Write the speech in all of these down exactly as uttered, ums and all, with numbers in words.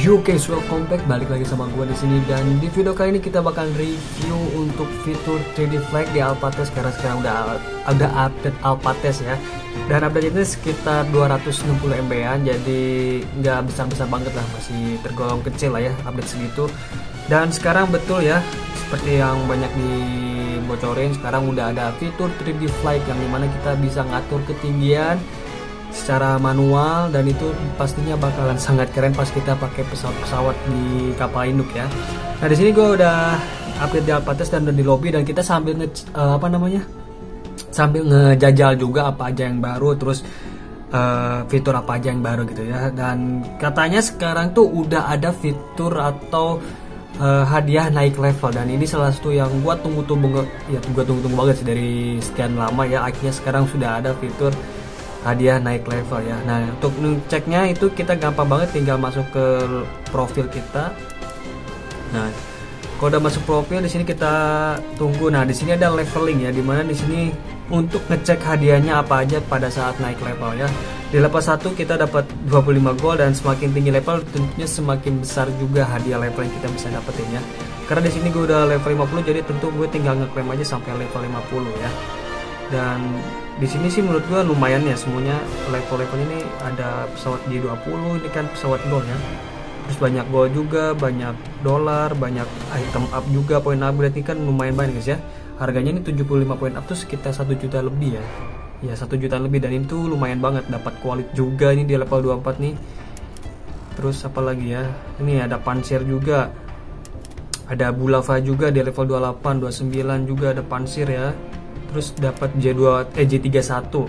Yo guys, welcome back, balik lagi sama gue di sini. Dan di video kali ini kita bakal review untuk fitur three D flag di Alpha Test, karena sekarang udah udah update Alpha Test ya. Dan update ini sekitar dua ratus enam puluh M B-an, jadi nggak besar-besar banget lah, masih tergolong kecil lah ya update segitu. Dan sekarang betul ya, seperti yang banyak dibocorin, sekarang udah ada fitur three D flag yang dimana kita bisa ngatur ketinggian secara manual, dan itu pastinya bakalan sangat keren pas kita pakai pesawat-pesawat di kapal induk ya. Nah di sini gue udah update di Alpha Test dan udah di lobby, dan kita sambil nge uh, apa namanya sambil ngejajal juga apa aja yang baru, terus uh, fitur apa aja yang baru gitu ya. Dan katanya sekarang tuh udah ada fitur atau uh, hadiah naik level, dan ini salah satu yang gue tunggu-tunggu ya, gue tunggu-tunggu banget sih dari sekian lama ya. Akhirnya sekarang sudah ada fitur hadiah naik level ya. Nah untuk ceknya itu kita gampang banget, tinggal masuk ke profil kita. Nah kalau udah masuk profil, di sini kita tunggu. Nah di sini ada leveling ya, dimana di sini untuk ngecek hadiahnya apa aja pada saat naik level ya. Di level satu kita dapat dua puluh lima gold, dan semakin tinggi level tentunya semakin besar juga hadiah level yang kita bisa dapetin ya. Karena di sini gue udah level lima puluh, jadi tentu gue tinggal ngeklaim aja sampai level lima puluh ya. Dan di sini sih menurut gua lumayan ya, semuanya level-level ini ada pesawat G dua puluh, ini kan pesawat gold ya. Terus banyak gold juga, banyak dolar, banyak item up juga, poin upgrade ini kan lumayan banyak guys ya. Harganya ini tujuh puluh lima poin up tuh sekitar satu juta lebih ya. Ya satu juta lebih, dan itu lumayan banget, dapat quality juga ini di level dua puluh empat nih. Terus apa lagi ya? Ini ada pansir juga. Ada Bulava juga di level dua puluh delapan, dua puluh sembilan juga ada pansir ya. Terus dapat J dua eh J tiga puluh satu.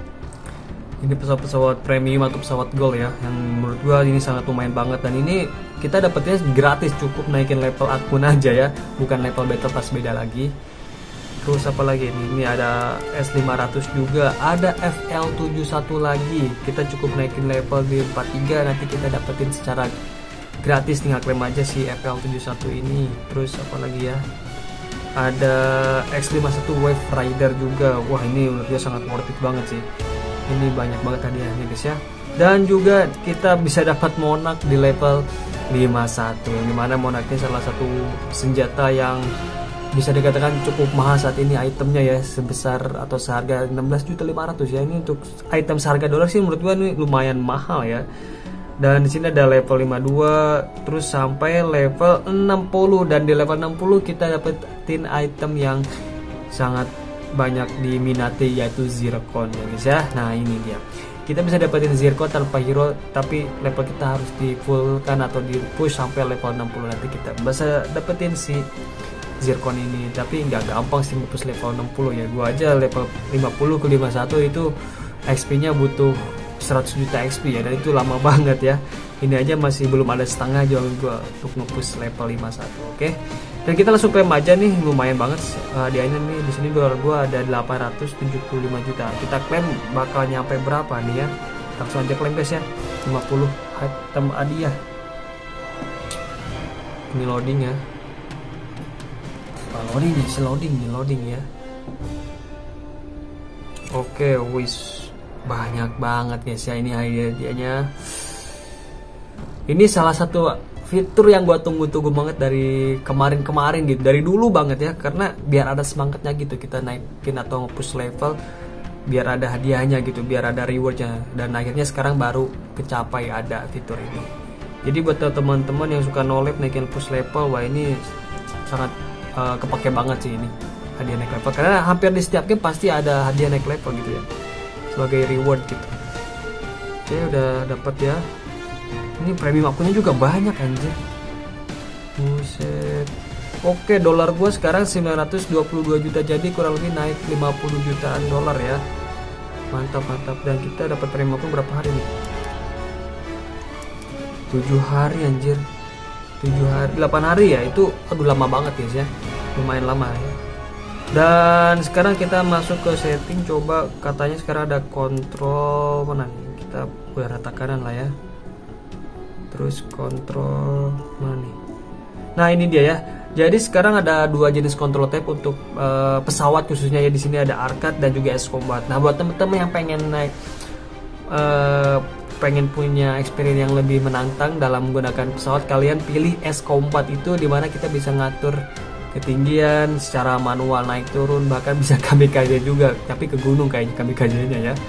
Ini pesawat-pesawat premium atau pesawat gold ya, yang menurut gua ini sangat lumayan banget. Dan ini kita dapetnya gratis, cukup naikin level akun aja ya, bukan level battle pass, beda lagi. Terus apa lagi ini? Ini ada S lima ratus juga, ada F L tujuh puluh satu lagi. Kita cukup naikin level di empat puluh tiga, nanti kita dapetin secara gratis, tinggal klaim aja si F L tujuh puluh satu ini. Terus apa lagi ya? Ada X lima puluh satu Wave Rider juga. Wah ini menurut gue sangat worth it banget sih. Ini banyak banget hadiahnya guys ya. Dan juga kita bisa dapat Monarch di level lima puluh satu, yang dimana Monarch ini salah satu senjata yang bisa dikatakan cukup mahal saat ini itemnya ya, sebesar atau seharga enam belas juta lima ratus ya. Ini untuk item seharga dolar sih menurut gue ini lumayan mahal ya. Dan di sini ada level lima puluh dua terus sampai level enam puluh, dan di level enam puluh kita dapetin item yang sangat banyak diminati, yaitu Zircon ya guys ya. Nah ini dia, kita bisa dapetin Zircon tanpa hero, tapi level kita harus di fullkan atau di push sampai level enam puluh, nanti kita bisa dapetin si Zircon ini. Tapi nggak gampang sih push level enam puluh ya. Gua aja level lima puluh ke lima puluh satu itu X P nya butuh seratus juta X P ya, dan itu lama banget ya. Ini aja masih belum ada setengah jual gua untuk nge-push level lima puluh satu. Oke. Okay? Dan kita langsung klaim aja nih, lumayan banget hadiahnya nih. Di sini dolar gua ada delapan ratus tujuh puluh lima juta. Kita klaim bakal nyampe berapa nih ya? Langsung aja klaim guys ya. lima puluh item hadiah. Ini loading ya. Oh, loading nih, loading nih, loading ya. Oke, okay, wis banyak banget guys ya ini hadiahnya. Ini salah satu fitur yang gua tunggu-tunggu banget dari kemarin-kemarin gitu, dari dulu banget ya, karena biar ada semangatnya gitu kita naikin atau nge-push level, biar ada hadiahnya gitu, biar ada rewardnya. Dan akhirnya sekarang baru kecapai ada fitur ini. Jadi buat teman-teman yang suka no-lab naikin push level, wah ini sangat uh, kepake banget sih ini hadiah naik level, karena hampir di setiap game pasti ada hadiah naik level gitu ya, sebagai reward gitu. Oke, udah dapat ya. Ini premium akunnya juga banyak anjir. Buset. Oke, dolar gua sekarang sembilan ratus dua puluh dua juta, jadi kurang lebih naik lima puluh jutaan dolar ya. Mantap, mantap. Dan kita dapat premium akun berapa hari nih? tujuh hari anjir. tujuh hari, delapan hari ya. Itu aduh lama banget guys ya. Lumayan lama ya. Dan sekarang kita masuk ke setting, coba katanya sekarang ada kontrol mana nih, kita udah rata kanan lah ya. Terus kontrol mana nih, nah ini dia ya. Jadi sekarang ada dua jenis kontrol tab untuk uh, pesawat khususnya ya. Di sini ada arcade dan juga S combat. Nah buat temen-temen yang pengen naik uh, pengen punya experience yang lebih menantang dalam menggunakan pesawat, kalian pilih S Combat itu, dimana kita bisa ngatur ketinggian secara manual, naik turun, bahkan bisa kamikaze juga, tapi ke gunung kayaknya kamikaze-nya ya.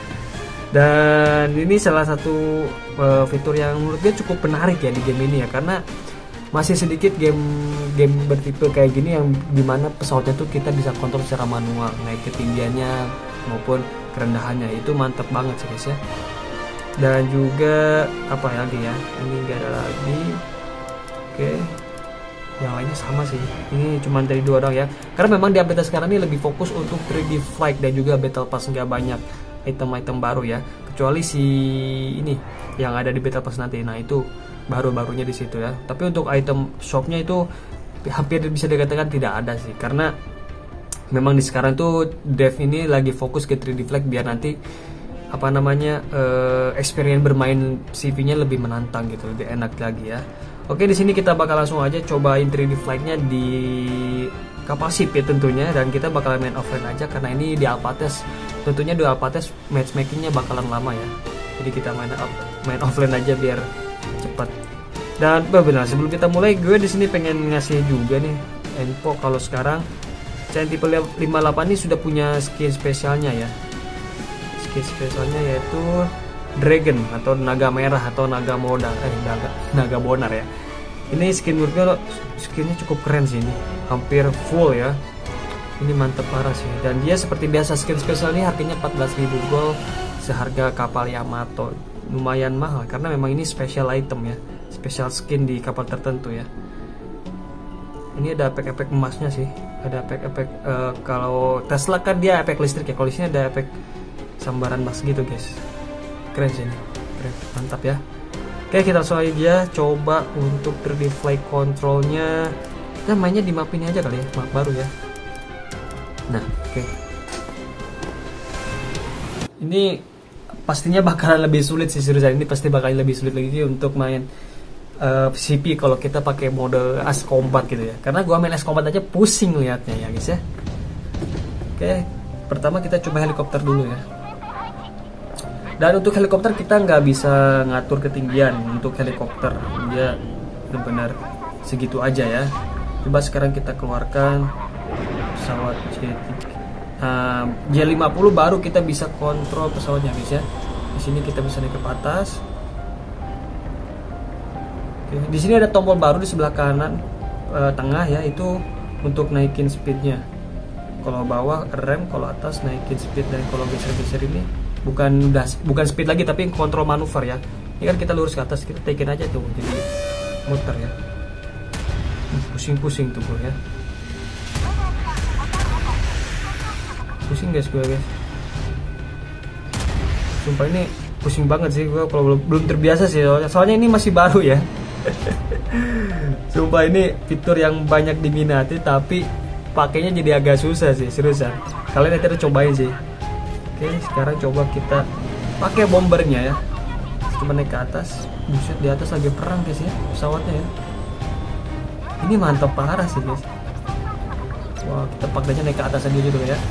Dan ini salah satu uh, fitur yang menurut gue cukup menarik ya di game ini ya, karena masih sedikit game-game bertipe kayak gini yang dimana pesawatnya tuh kita bisa kontrol secara manual, naik ketinggiannya maupun kerendahannya. Itu mantep banget sih guys ya. Dan juga apa ya lagi ya, ini enggak ada lagi. Oke, yang lainnya sama sih, ini cuma dari dua doang ya, karena memang di update sekarang ini lebih fokus untuk tiga D flight dan juga battle pass, nggak banyak item-item baru ya, kecuali si ini yang ada di battle pass nanti. Nah itu baru-barunya di situ ya. Tapi untuk item shopnya itu hampir bisa dikatakan tidak ada sih, karena memang di sekarang tuh dev ini lagi fokus ke tiga D flight biar nanti apa namanya uh, experience bermain C V-nya lebih menantang gitu, lebih enak lagi ya. Oke, di sini kita bakal langsung aja cobain tiga D flight-nya di kapal sip ya tentunya, dan kita bakal main offline aja karena ini di alpha test. Tentunya di alpha test matchmaking-nya bakalan lama ya. Jadi kita main main offline aja biar cepat. Dan benar, sebelum kita mulai, gue di sini pengen ngasih juga nih info kalau sekarang C N tipe lima puluh delapan ini sudah punya skin spesialnya ya. Skin spesialnya yaitu Dragon atau naga merah atau naga modal eh naga naga bonar ya. Ini skin menurut gue skinnya cukup keren sih, ini hampir full ya. Ini mantep parah sih. Dan dia seperti biasa skin spesial ini harganya empat belas ribu gold, seharga kapal Yamato. Lumayan mahal karena memang ini special item ya, special skin di kapal tertentu ya. Ini ada efek-efek emasnya sih, ada efek-efek uh, kalau Tesla kan dia efek listrik ya, kalau di sini ada efek sambaran emas gitu guys. Keren sih ini, keren, mantap ya. Oke, kita langsung aja coba untuk tiga D flight controlnya. Kita mainnya di map ini aja kali ya, map baru ya. Nah, oke. Ini pastinya bakalan lebih sulit sih, seriusan ini pasti bakalan lebih sulit lagi untuk main uh, C P kalau kita pakai mode S Combat gitu ya. Karena gua main S Combat aja pusing liatnya ya guys ya. Oke, pertama kita coba helikopter dulu ya. Dan untuk helikopter kita nggak bisa ngatur ketinggian untuk helikopter, dia benar-benar segitu aja ya. Coba sekarang kita keluarkan pesawat uh, J lima puluh, baru kita bisa kontrol pesawatnya guys ya. Di sini kita bisa naik ke atas. Oke, di sini ada tombol baru di sebelah kanan uh, tengah ya, itu untuk naikin speednya. Kalau bawah rem, kalau atas naikin speed, dan kalau geser-geser ini bukan udah bukan speed lagi tapi kontrol manuver ya. Ini kan kita lurus ke atas, kita taikin aja tuh jadi muter ya. Pusing-pusing tuh gue ya. Pusing guys gue guys. Sumpah ini pusing banget sih gue kalau belum, belum terbiasa sih soalnya, soalnya ini masih baru ya. Sumpah ini fitur yang banyak diminati tapi pakainya jadi agak susah sih, seriusan. Kalian nanti harus cobain sih. Oke, sekarang coba kita pakai bombernya ya. Coba naik ke atas. Buset, di atas lagi perang guys ya pesawatnya ya. Ini mantap parah sih guys. Wah, kita pakainya naik ke atas aja dulu ya.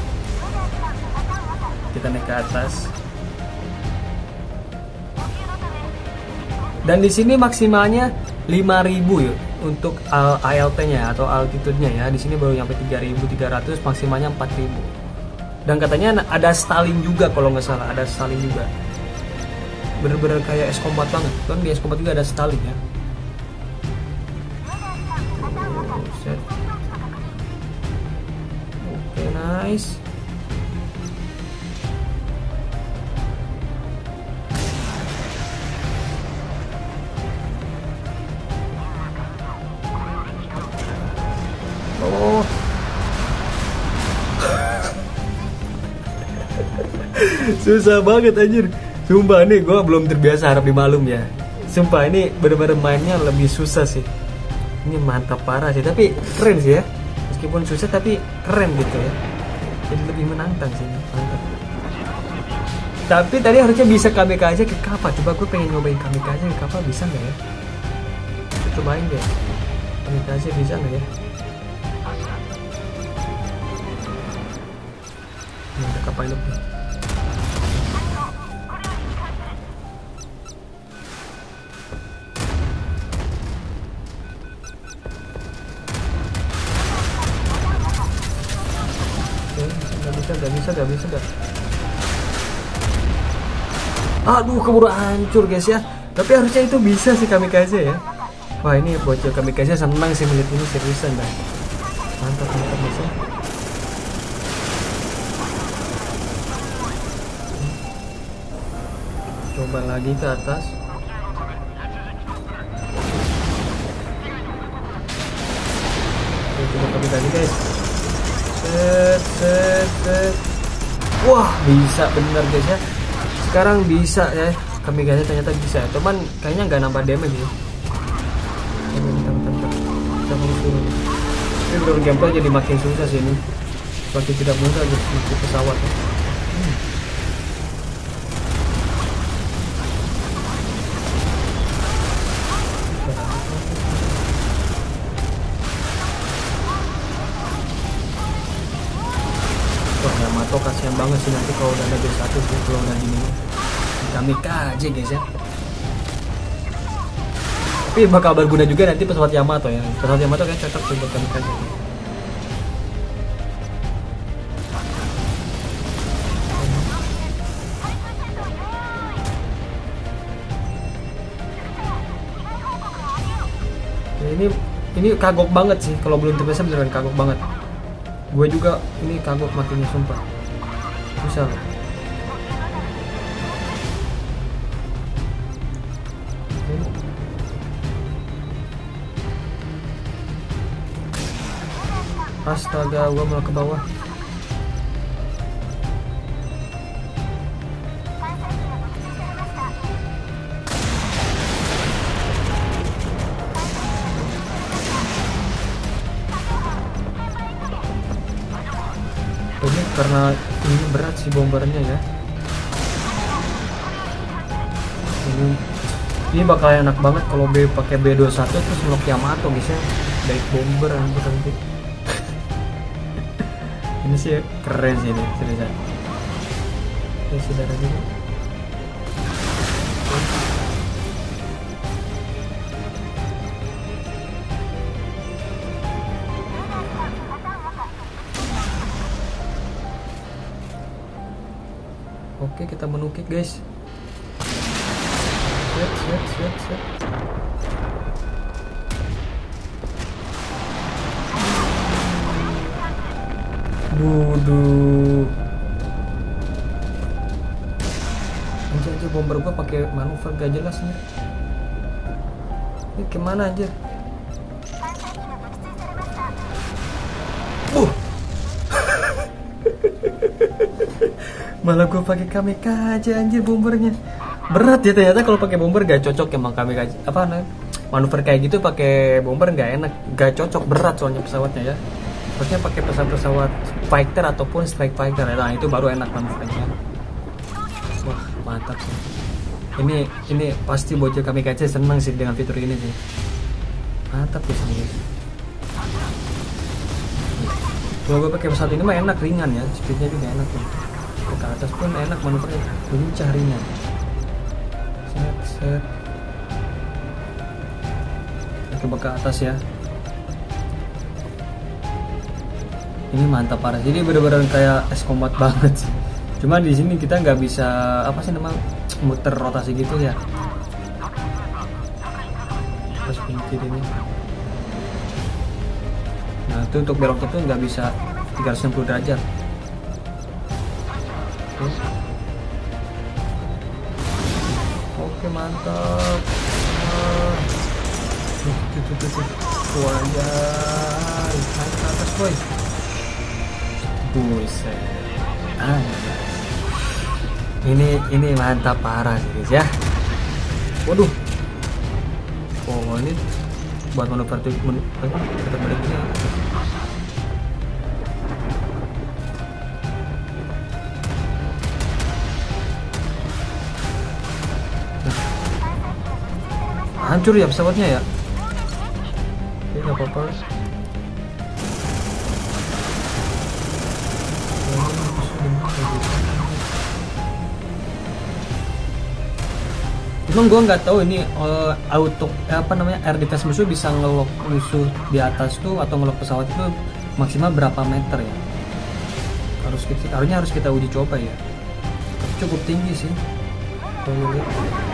Kita naik ke atas. Dan di sini maksimalnya lima ribu ya untuk A L T-nya atau altitude-nya ya. Di sini baru nyampe tiga ribu tiga ratus, maksimalnya empat ribu. Dan katanya ada stalling juga kalau nggak salah, ada stalling juga. Bener-bener kayak S Combat banget. Kan di S Combat juga ada stalling ya. Set. Oke, nice. Oh. Susah banget anjir. Sumpah nih gue belum terbiasa, harap dimaklum ya. Sumpah ini bener-bener mainnya lebih susah sih. Ini mantap parah sih, tapi keren sih ya. Meskipun susah tapi keren gitu ya. Jadi lebih menantang sih, mantap. Tapi tadi harusnya bisa kamikaze ke kapal. Coba gue pengen nyobain kamikaze ke kapal, bisa nggak ya? Kita cobain deh. Kamikaze bisa nggak ya? Ini ada kapal lebih. gak bisa, gak bisa, gak. Aduh, keburu hancur guys ya. Tapi harusnya itu bisa sih kamikaze ya. Wah, ini bocil kamikaze senang sih melihat ini, seriusan dah. Mantap, mantap guys ya. Coba lagi ke atas. Oke, coba kamikaze guys. Set, set, set. Wah, bisa bener guys ya. Sekarang bisa ya, kamikaze ternyata bisa. Cuman kayaknya nggak nambah damage ya. Bentar, bentar, bentar. Kita harus turun. Ini menurut gameplay jadi makin susah sih ini. Makin tidak mudah guys untuk pesawat. Hmm. Wah, Yamato kasihan banget sih nanti kalau udah ada B satu sih, kalau udah gini. Kamikaze guys ya. Tapi bakal berguna juga nanti pesawat Yamato ya. Pesawat Yamato kayak cocok tuh buat kamikaze. Ini ini kagok banget sih, kalau belum terbiasa beneran kagok banget. Gue juga ini kagok matinya sumpah. Bisa. Astaga, gue malah ke bawah. Ini karena ini berat sih bombernya ya. Ini ini bakal enak banget kalau B pakai B dua puluh satu terus ngelok Yamato guys ya. Baik bomber nanti nanti. Ini sih keren sih ini, seriusan. Ya sudah ada juga. Oke, kita menukik guys. Set, set, set, set. Buduh. Anjir, anjir bomber gua pakai manuver gak jelas nih. Ini kemana anjir? Uh. Malah gue pakai kamikaze anjir bombernya. Berat ya ternyata kalau pakai bomber gak cocok emang kamikaze. Apa namanya? Manuver kayak gitu pakai bomber gak enak, gak cocok, berat soalnya pesawatnya ya. Harusnya pakai pesawat-pesawat fighter ataupun strike fighter. Nah, itu baru enak manuvernya. Wah, mantap sih. Ini ini pasti bocil kamikaze senang sih dengan fitur ini sih. Mantap ya sini. Kalau gue pakai pesawat ini mah enak, ringan ya, speednya juga enak tuh. Ke atas pun enak manuvernya, lincah, ringan. Set, set. Coba ke atas ya. Ini mantap parah. Jadi bener-bener kayak es combat banget sih. Cuma di sini kita nggak bisa apa sih namanya muter rotasi gitu ya. Terus pinggir ini. Nah itu untuk beloknya tuh nggak bisa tiga ratus enam puluh derajat. Oke, Oke mantap. Tuh tuh tuh tuh. Wajah, naik ke atas boy. Buset. Ah, ini ini mantap parah sih guys ya. Waduh. Oh ini buat manuver tuh kita baliknya. Hancur ya pesawatnya ya. Ini nggak apa-apa. Emang gue nggak tahu ini uh, auto apa namanya air defense musuh bisa ngelok musuh di atas tuh atau ngelok pesawat itu maksimal berapa meter ya? harus kita, harusnya harus kita uji coba ya. Cukup tinggi sih kalau lihat.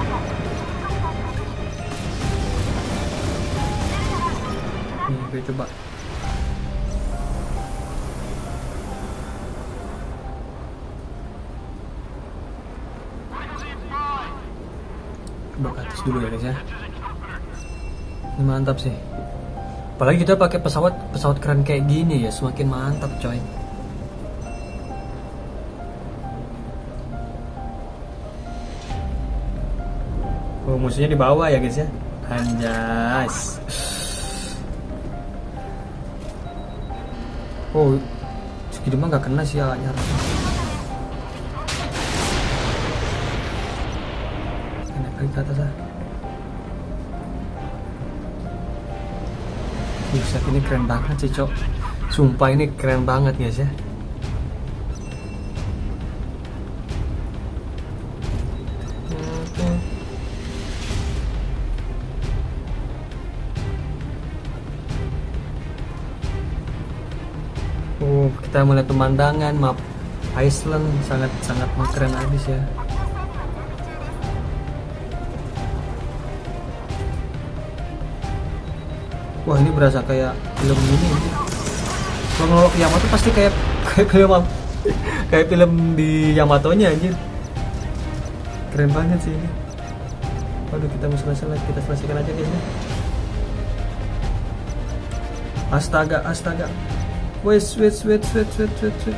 Nih gue coba. Coba ke atas dulu ya guys ya. Ini mantap sih. Apalagi kita pakai pesawat pesawat keren kayak gini ya, semakin mantap coy. Oh, musuhnya di bawah ya guys ya. Anjas. Oh, segitu mah gak kena sih alatnya. Kena kali ke atas ah. Buset, ini keren banget sih cok. Sumpah ini keren banget guys ya. Oh, kita melihat pemandangan map Iceland sangat-sangat keren habis ya. Wah, ini berasa kayak film ini. Kalau ngelok Yamato pasti kayak kayak film kayak film di Yamatonya anjir. Keren banget sih ini. Waduh, kita mau selesai, kita selesaikan aja guys ya. Astaga, astaga. Wait, wait, wait, wait, wait, wait, wait.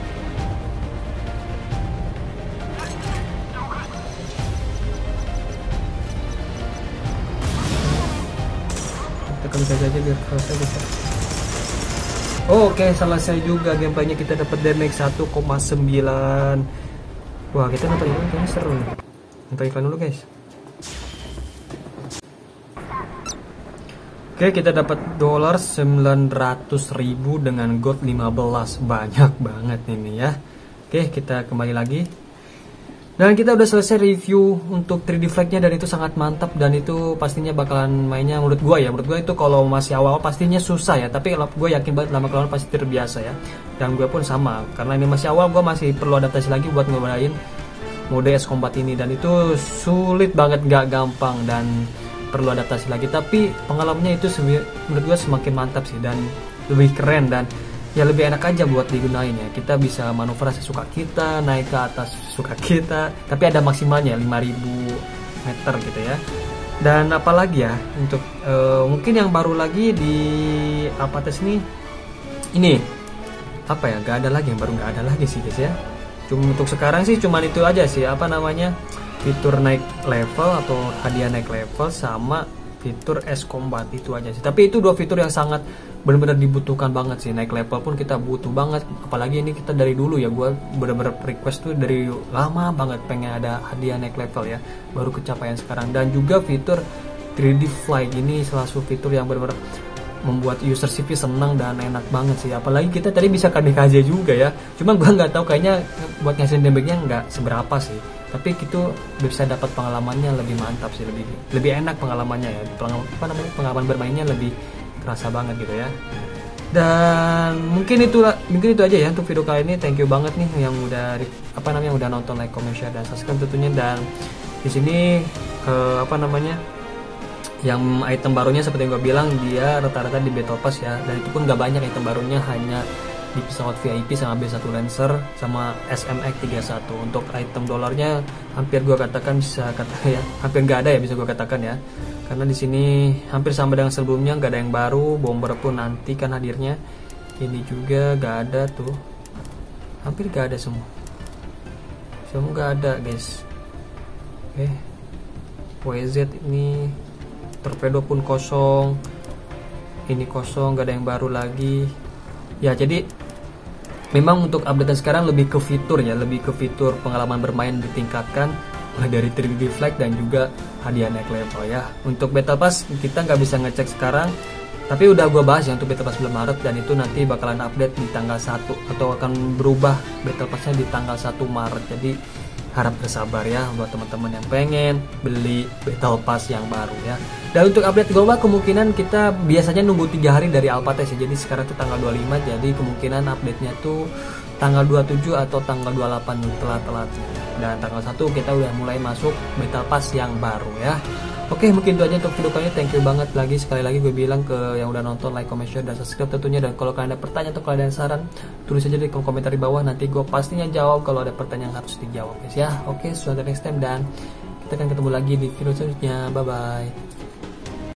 Kita kali aja biar selesai bisa. Oh, oke, okay, selesai juga gameplaynya. Kita dapat damage satu koma sembilan. Wah, kita nonton ini kayaknya seru nih. Nonton iklan dulu guys. Oke, kita dapat dolar sembilan ratus ribu dengan gold lima belas. Banyak banget ini ya. Oke, kita kembali lagi. Dan kita udah selesai review untuk tiga D Flag-nya dan itu sangat mantap dan itu pastinya bakalan mainnya menurut gua ya. Menurut gua itu kalau masih awal pastinya susah ya, tapi kalau gue yakin banget lama kelamaan pasti terbiasa ya. Dan gue pun sama, karena ini masih awal, gue masih perlu adaptasi lagi buat nyobain mode S Combat ini dan itu sulit banget, gak gampang dan perlu adaptasi lagi, tapi pengalamannya itu menurut gue semakin mantap sih dan lebih keren dan ya lebih enak aja buat digunain ya. Kita bisa manuver sesuka kita, naik ke atas sesuka kita, tapi ada maksimalnya lima ribu meter gitu ya. Dan apalagi ya untuk uh, mungkin yang baru lagi di Alpates ini ini apa ya, gak ada lagi yang baru, gak ada lagi sih guys ya. Cuma untuk sekarang sih cuman itu aja sih, apa namanya, fitur naik level atau hadiah naik level sama fitur S Combat, itu aja sih. Tapi itu dua fitur yang sangat benar-benar dibutuhkan banget sih. Naik level pun kita butuh banget, apalagi ini kita dari dulu ya, gue benar-benar request tuh dari lama banget pengen ada hadiah naik level ya, baru kecapaian sekarang. Dan juga fitur tiga D Fly ini salah satu fitur yang benar-benar membuat user C V senang dan enak banget sih. Apalagi kita tadi bisa K D K J juga ya, cuma gue nggak tahu, kayaknya buat ngasihin damage-nya nggak seberapa sih, tapi itu bisa dapat pengalamannya lebih mantap sih, lebih lebih enak pengalamannya ya, pengalaman, apa namanya, pengalaman bermainnya lebih kerasa banget gitu ya. Dan mungkin itu mungkin itu aja ya untuk video kali ini. Thank you banget nih yang udah apa namanya udah nonton, like, comment, share dan subscribe tentunya. Dan di sini eh, apa namanya, yang item barunya seperti yang gue bilang, dia rata-rata di Battle Pass ya, dan itu pun gak banyak item barunya, hanya di pesawat V I P sama B satu Lancer sama S M X tiga puluh satu. Untuk item dolarnya hampir gue katakan bisa kata ya, hampir gak ada ya, bisa gue katakan ya, karena di sini hampir sama dengan sebelumnya, gak ada yang baru. Bomber pun nanti kan hadirnya, ini juga gak ada tuh, hampir gak ada semua, semua gak ada guys. Oke, W Z ini torpedo pun kosong, ini kosong, gak ada yang baru lagi ya. Jadi memang untuk update sekarang lebih ke fitur ya, lebih ke fitur pengalaman bermain ditingkatkan mulai dari tiga D Flag dan juga hadiah naik level ya. Untuk Battle Pass kita nggak bisa ngecek sekarang, tapi udah gue bahas ya untuk Battle Pass bulan Maret, dan itu nanti bakalan update di tanggal satu atau akan berubah Battle Passnya di tanggal satu Maret. Jadi harap bersabar ya buat teman-teman yang pengen beli Battle Pass yang baru ya. Dan untuk update global kemungkinan kita biasanya nunggu tiga hari dari Alpates ya. Jadi sekarang itu tanggal dua puluh lima, jadi kemungkinan update-nya tuh tanggal dua puluh tujuh atau tanggal dua puluh delapan telat-telatnya. Dan tanggal satu kita udah mulai masuk Battle Pass yang baru ya. Oke, mungkin itu aja untuk video kali ini. Thank you banget lagi, sekali lagi gue bilang ke yang udah nonton, like, comment, share, dan subscribe tentunya. Dan kalau kalian ada pertanyaan atau kalian ada saran, tulis aja di kolom komentar di bawah. Nanti gue pastinya jawab kalau ada pertanyaan yang harus dijawab guys ya. Oke, see you next time, dan kita akan ketemu lagi di video selanjutnya. Bye bye.